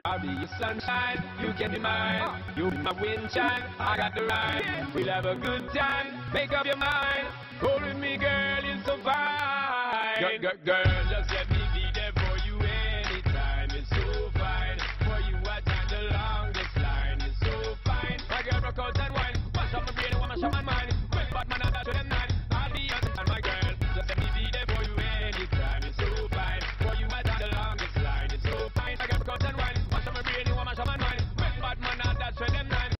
I'll be your sunshine, you can be mine. You'll be my wind chime, I got the rhyme. We'll have a good time, make up your mind. Hold with me, girl, you're so fine. Girl, just let me be there for you anytime. It's so fine. For you, I time the longest line. It's so fine. My girl, rock out and wine. Mash up my brain, I want mash up my mind. Well, but man, I got to them nine. I'll be your sunshine, my girl. Just let me be there for you anytime. It's so fine. For you, I time the longest line. It's so fine. My girl, rock out and wine. Mash up my brain, I want mash up my mind. Well, but man, I got to them nine.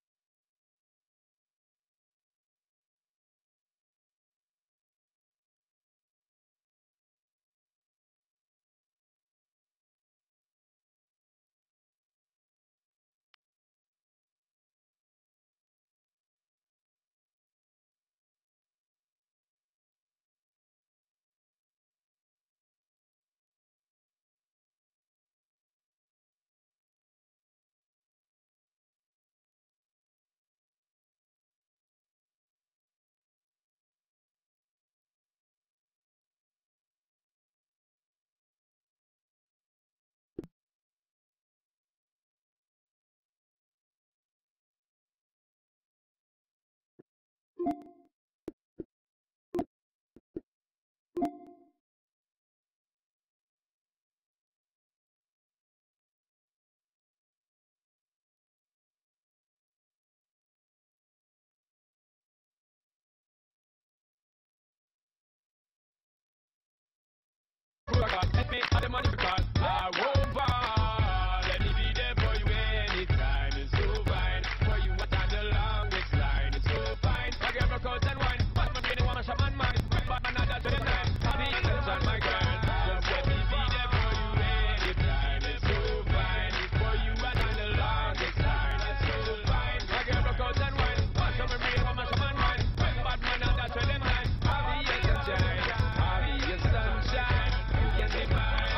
Let me have the money because I won't fall. Let me be there for you anytime. It's so fine. For you, what time the longest line? It's so fine. My girl, rock out and wine. But my brain, I want my shop and mind. But man, I got to the nine. I'll be your sunshine, my girl. Just let me be there for you anytime. It's so fine. For you, what time the longest line? It's so fine. My girl, rock out and wine. But my brain, I want my shop and mind. But man, I got to the nine. I'll be your sunshine. I'll be your sunshine. You be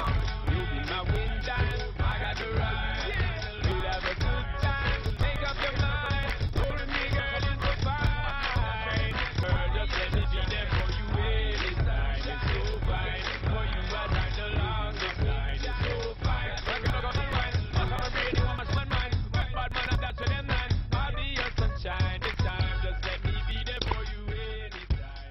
my wind chime, I got the ride. We'll have a good time, make up your mind. Hold me, girl, it's so fine. Girl, just let me be there for you anytime. It's so fine. For you, I time the longest line. It's so fine. I can look up and wine. I'm a radio, I'm a smart man. Bad man, I'm that to them nine. I'll be your sunshine this time. Just let me be there for you anytime.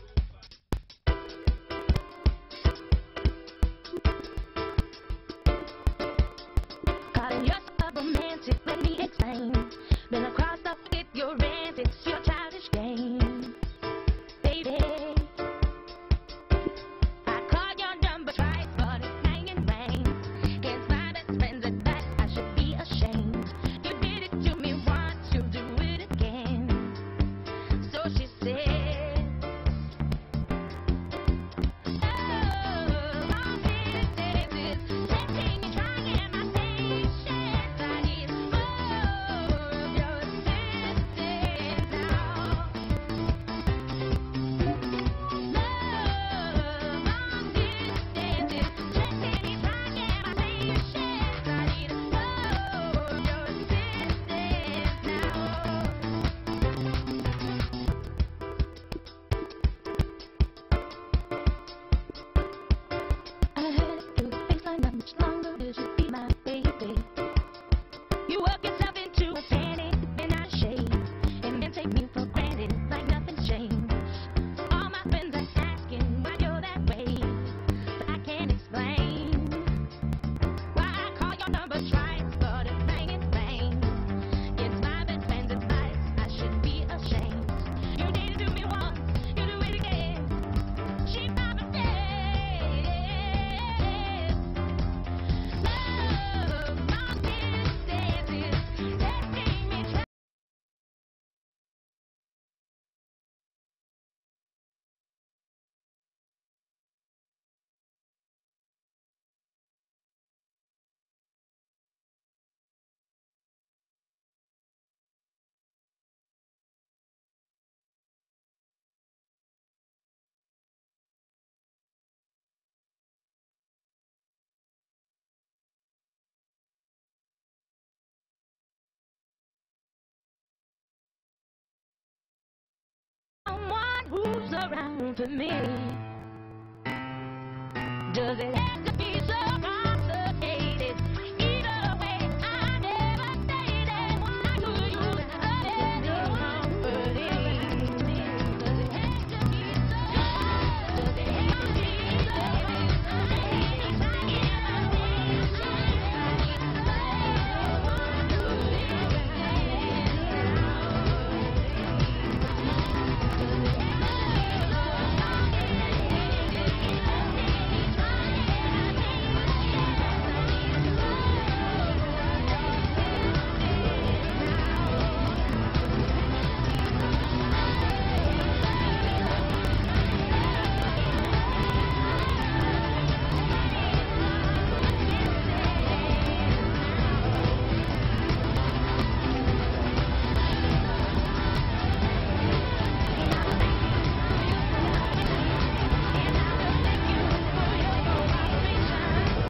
Calling yourself romantic, let me explain. Been across the with your antics, your childish game. Baby, I called your number twice, but it's hanging rain. Against my best friend's advice, I should be ashamed. You did it to me once, you'll do it again. So she said, oh, all these days is letting me try and my patience. I need more of your assistance now. Love, long distance is letting me try and my patience. I need more of your assistance now. I heard your baseline not much longer. This should be my baby. You work yourself into a panic, then I shade, and then take me for granted like nothing's changed. All my friends are asking why you're that way, but I can't explain why I call your number twice, but it's ringing rain. It's my best friend's advice, I should be ashamed. You did it to me once, you do it again. She probably said, love, long distance is letting me try. Someone who's around for me. Does it have to be so